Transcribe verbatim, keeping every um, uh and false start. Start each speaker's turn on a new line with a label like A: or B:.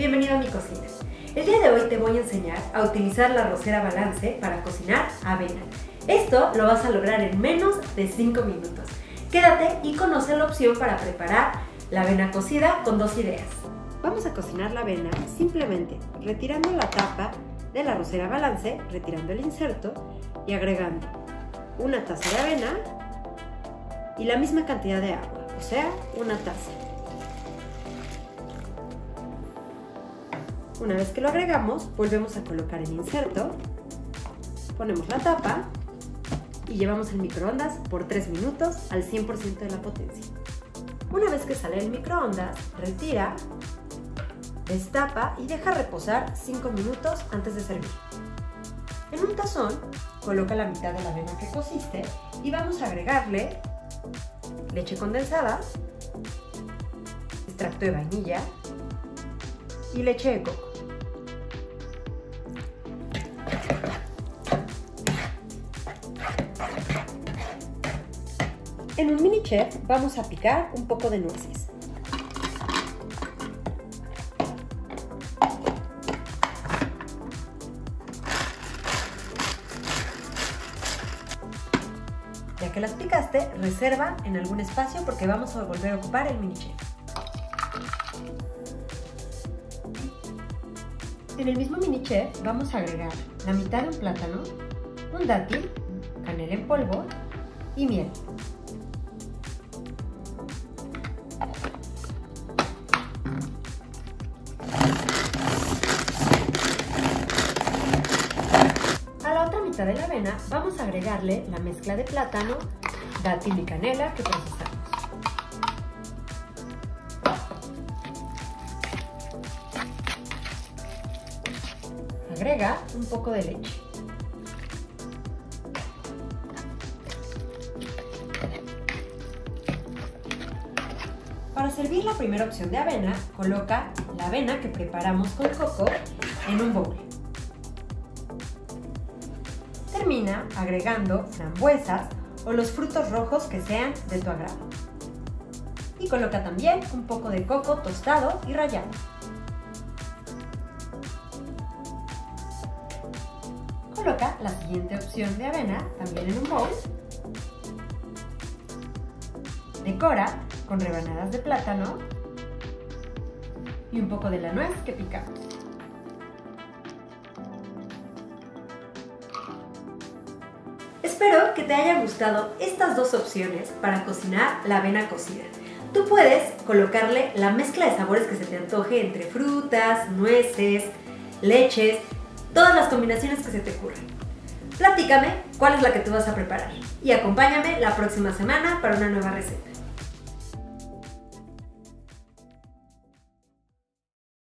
A: bienvenido a mi cocina. El día de hoy te voy a enseñar a utilizar la arrocera Balance para cocinar avena. Esto lo vas a lograr en menos de cinco minutos. Quédate y conoce la opción para preparar la avena cocida con dos ideas. Vamos a cocinar la avena simplemente retirando la tapa de la arrocera Balance, retirando el inserto y agregando una taza de avena y la misma cantidad de agua, o sea, una taza. Una vez que lo agregamos, volvemos a colocar el inserto, ponemos la tapa y llevamos el microondas por tres minutos al cien por ciento de la potencia. Una vez que sale del microondas, retira, destapa y deja reposar cinco minutos antes de servir. En un tazón, coloca la mitad de la avena que cociste y vamos a agregarle leche condensada, extracto de vainilla y leche de coco. En un mini chef vamos a picar un poco de nueces. Ya que las picaste, reserva en algún espacio porque vamos a volver a ocupar el mini chef. En el mismo mini chef vamos a agregar la mitad de un plátano, un dátil, canela en polvo y miel. A la otra mitad de la avena vamos a agregarle la mezcla de plátano, dátil y canela que procesamos. Agrega un poco de leche. Para servir la primera opción de avena, coloca la avena que preparamos con coco en un bowl. Termina agregando frambuesas o los frutos rojos que sean de tu agrado. Y coloca también un poco de coco tostado y rallado. Coloca la siguiente opción de avena también en un bowl. Decora con rebanadas de plátano y un poco de la nuez que picamos. Espero que te haya gustado estas dos opciones para cocinar la avena cocida. Tú puedes colocarle la mezcla de sabores que se te antoje entre frutas, nueces, leches, todas las combinaciones que se te ocurran. Platícame cuál es la que tú vas a preparar y acompáñame la próxima semana para una nueva receta.